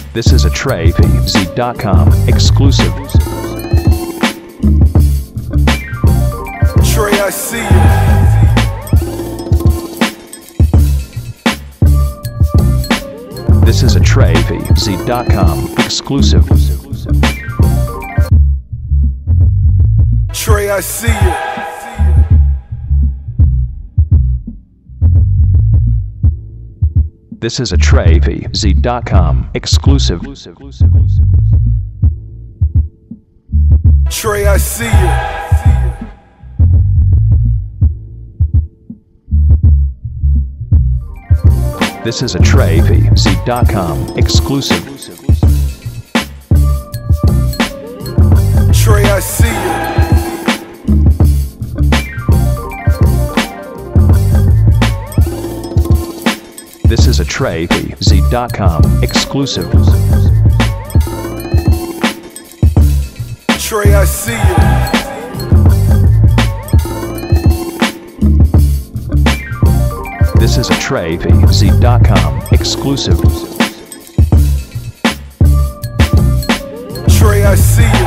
This is a TreyVZ.com exclusive. Trey, I see you. This is a TreyVZ.com exclusive. Trey, I see you. This is a TreyVZ.com exclusive. Trey, I see you. This is a TreyVZ.com exclusive. Trey, I see you. This is a TreyVZ.com exclusive. Trey, I see you. This is a TreyVZ.com exclusive. Trey, I see you.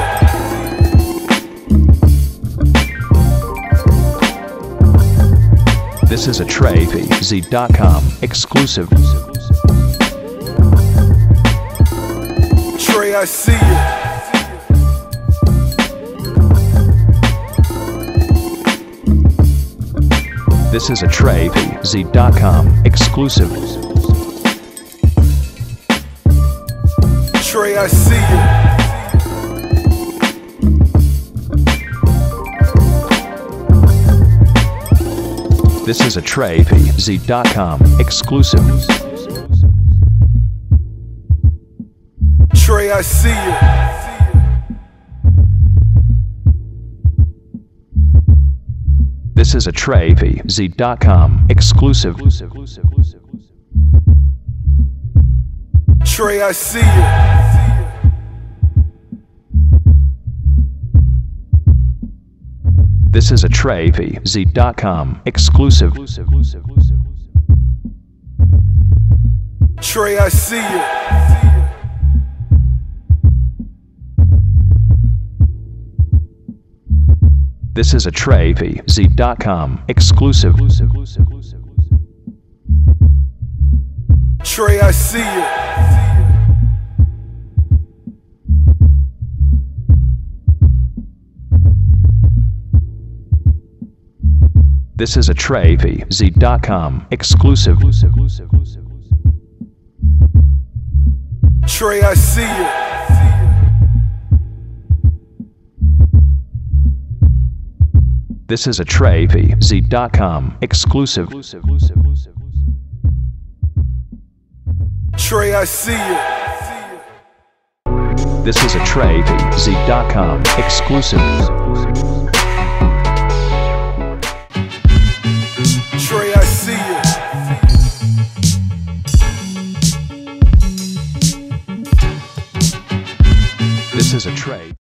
This is a TreyVZ.com exclusive. Trey, I see you. This is a TreyVZ.com exclusive. Trey, I see you. This is a TreyVZ.com exclusive. Trey, I see you. This is a TreyVZ.com exclusive. Trey, I see you. This is a TreyVZ.com exclusive. Trey, I see you. This is a TreyVZ.com exclusive. Trey, I see you. This is a TreyVZ.com exclusive. Trey, I see you. This is a TreyVZ.com exclusive. Trey, I see you. This is a TreyVZ.com exclusive. Trey, I see you. This is a Trey.